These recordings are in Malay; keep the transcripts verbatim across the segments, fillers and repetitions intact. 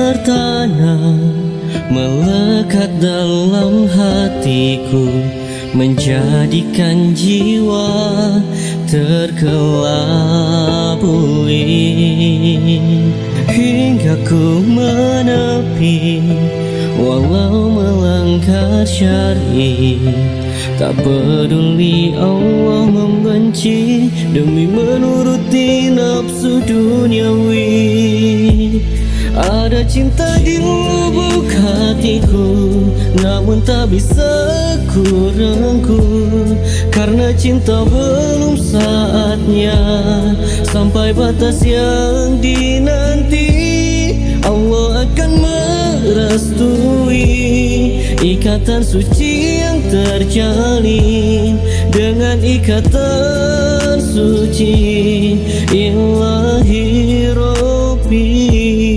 tertanam melekat dalam hatiku, menjadikan jiwa terkelabui hingga ku menepi. Walau melanggar syar'i, tak peduli Allah membenci demi menuruti nafsu duniawi. Ada cinta di lubuk hatiku, namun tak bisa ku rengkuh, karena cinta belum saatnya sampai batas yang dinanti. Allah akan merestui ikatan suci yang terjalin dengan ikatan suci ilahi Rabbi.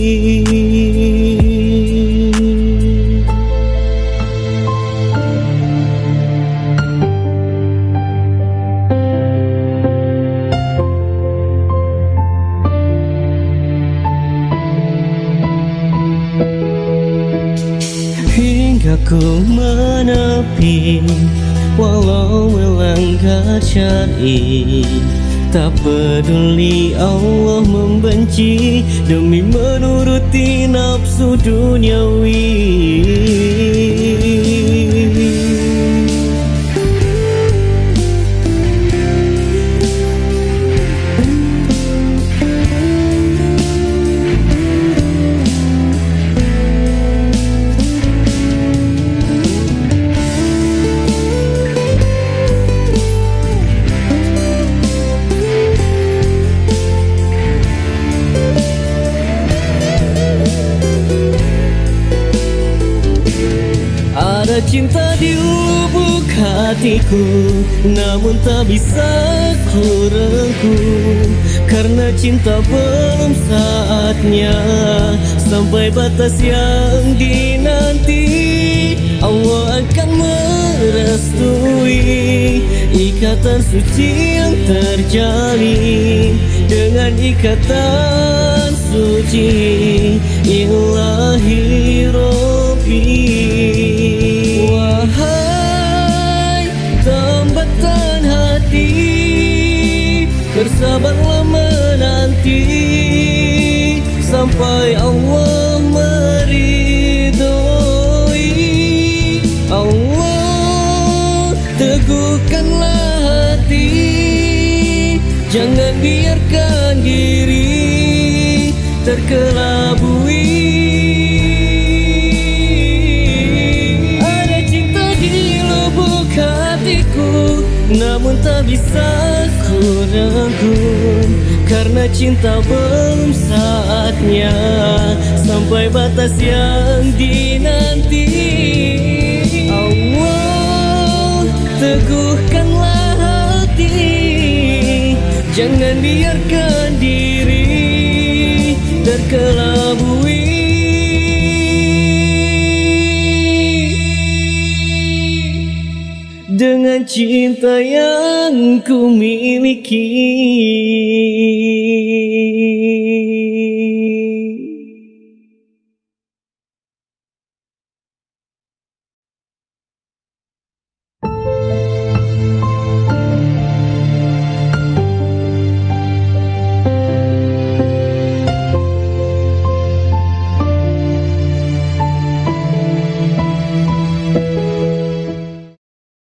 Hingga ku menepi, walau melanggar syar'i, tak peduli Allah membenci demi menuruti nafsu duniawi. Ada cinta di lubuk hatiku, namun tak bisa ku rengkuh, karena cinta belum saatnya sampai batas yang dinanti. Allah akan merestui ikatan suci yang terjalin dengan ikatan suci ilahi Rabbi. Wahai tambatan hati, bersabarlah menanti sampai Allah meridhoi. Allah, teguhkanlah hati, jangan biarkan diri terkelabui. Ada cinta di lubuk hatiku, namun tak bisa ku rengkuh, karena cinta belum saatnya sampai batas yang dinanti. Allah, teguhkanlah hati, jangan biarkan diri terkelabui. Dengan cinta yang ku miliki.